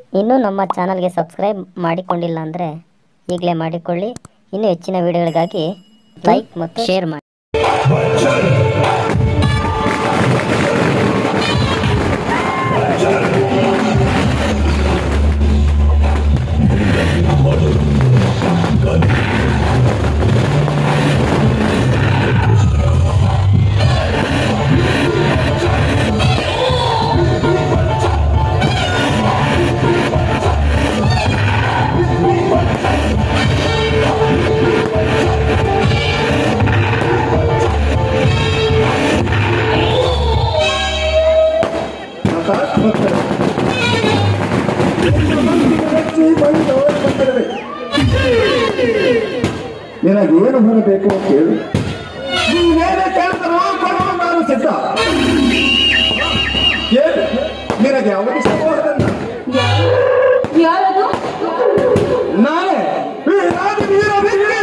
ಇನ್ನೂ ನಮ್ಮ ಚಾನಲ್ಗೆ ಸಬ್ಸ್ಕ್ರೈಬ್ ಮಾಡಿಕೊಂಡಿಲ್ಲ ಅಂದರೆ ಈಗಲೇ ಮಾಡಿಕೊಳ್ಳಿ. ಇನ್ನೂ ಹೆಚ್ಚಿನ ವಿಡಿಯೋಗಳಿಗಾಗಿ ಲೈಕ್ ಮತ್ತು ಶೇರ್ ಮಾಡಿ. ನಿನಗೇನು ಹೊರಬೇಕು ಅಂತ ಹೇಳಿ ನೀನೇನೇ ಕೇಳ್ತಾರೋ ನಾನು ಸಿದ್ಧ. ಕೇಳಿ, ನಿನಗೆ ಅವಧಿ ಸಂವಾದನ್ನ ಯಾರದು? ನಾನೇ ಈ ರಾಜವೀರ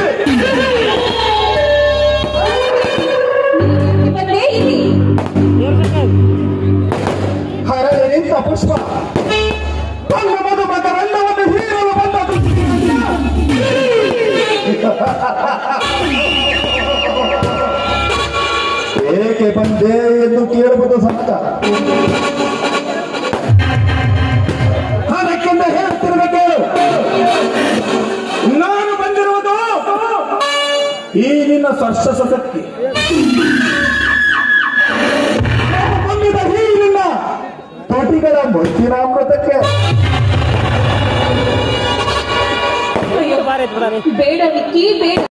ಹರಳೆ ನಿಂತ ಪುಷ್ಪ ತನ್ನ ಮಧುಮಕರೆಲ್ಲವನ್ನು ಹೀರಲು ಬಂದದ್ದು. ಏಕೆ ಬಂದೆ ಎಂದು ಕೇಳುವುದು ಸಹಜ. ಅದಕ್ಕಿಂತ ಹೇಳ್ತಿರುವ ಕೇಳು, ನಾನು ಬಂದಿರುವುದು ಈ ನಿನ್ನ ಸ್ಪರ್ಶಸಕ್ಕೆ ಬಂದಿದ ಈ ನಿನ್ನ ತೋಟಿಗಳ ಮುತ್ತಿನಾಮೃತಕ್ಕೆ. ಬೇಡ ವಿಕ್ಕಿ, ಬೇಡ.